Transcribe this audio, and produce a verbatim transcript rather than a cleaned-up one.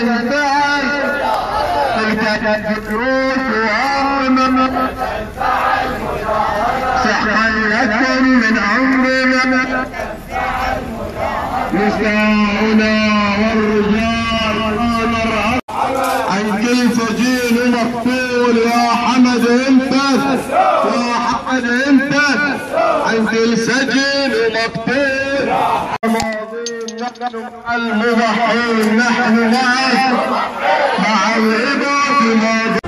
تنفعل تلك الدروس وعامنا سحقا لكم من عمرنا نساؤنا والرجال قال عن كل سجين مقتول يا حمد انت يا حمد انت عن كل سجين مقتول نحن المضحين نحن معك مع العباد